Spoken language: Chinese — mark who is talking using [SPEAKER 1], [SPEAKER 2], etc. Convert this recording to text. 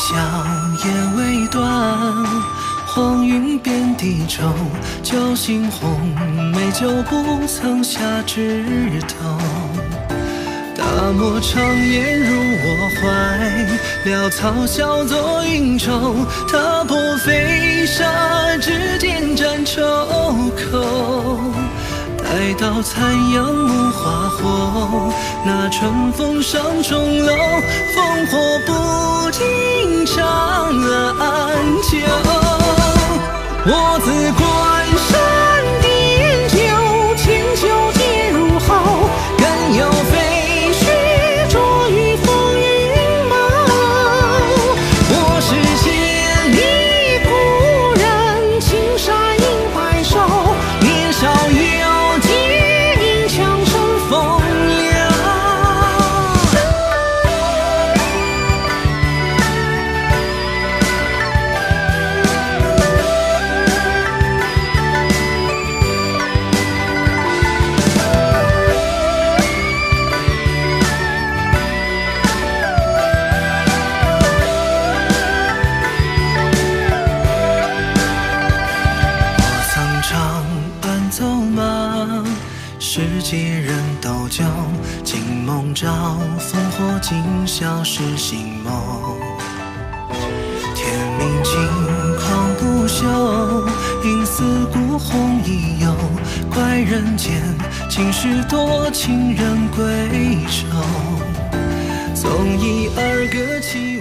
[SPEAKER 1] 笑也未断，黄云遍地愁，酒醒红梅酒不曾下枝头。大漠长夜入我怀，潦草笑作应酬。踏破飞沙，指尖沾愁口。待到残阳木花后，那春风上钟楼，烽火不尽长安秋。我自关山点酒，千秋皆入喉。更有飞雪着于风云谋。我是千里故人，青山隐白首。年少有节，银枪乘风流。伴走马，世界人斗酒，惊梦照，烽火今宵是醒梦。天明轻狂不休，应似孤鸿已游。怪人间，今时多情人归愁。纵一二个情。